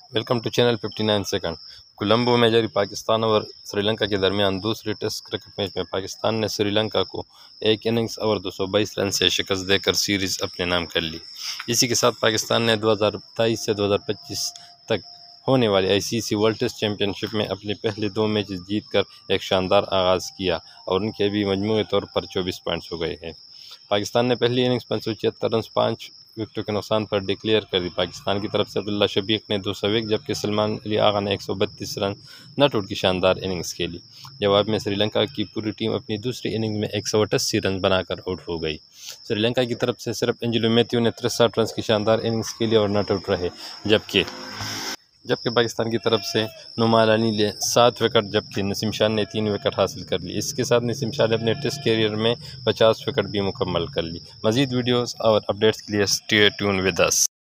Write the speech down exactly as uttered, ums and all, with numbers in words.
Welcome to channel fifty nine second. Colombo में जारी पाकिस्तान और श्रीलंका के दरमियान दूसरे टेस्ट क्रिकेट मैच में पाकिस्तान ने श्रीलंका को एक इनिंग्स और दो सौ बाईस रन से शिकस्त देकर सीरीज़ अपने नाम कर ली। इसी के साथ पाकिस्तान ने दो हज़ार तेईस से दो हज़ार पच्चीस तक होने वाली आईसीसी वर्ल्ड टेस्ट चैंपियनशिप में अपने पहले दो मैच जीतकर एक शानदार आगाज़ किया और उनके अभी मजमूई तौर पर चौबीस पॉइंट्स हो गए हैं। पाकिस्तान ने पहली इनिंग्स पाँच सौ छिहत्तर रन पाँच विकेटों के नुकसान पर डिक्लेयर कर दी। पाकिस्तान की तरफ से अब्दुल्ला शफीक ने दो सौ एक जबकि सलमान अली आगा ने एक सौ बत्तीस रन नॉट आउट की शानदार इनिंग्स खेली। जवाब में श्रीलंका की पूरी टीम अपनी दूसरी इनिंग्स में एक सौ अट्ठासी रन बनाकर आउट हो गई। श्रीलंका की तरफ से सिर्फ एंजेलो मैथ्यू ने तिरसठ रन की शानदार इनिंग्स खेली और नॉट आउट रहे, जबकि जबकि पाकिस्तान की तरफ से नुमान अली ने सात विकेट जबकि नसीम शाह ने तीन विकेट हासिल कर ली। इसके साथ नसीम शाह ने अपने टेस्ट कैरियर में पचास विकेट भी मुकम्मल कर ली। मज़ीद वीडियोस और अपडेट्स के लिए स्टे ट्यून विद अस।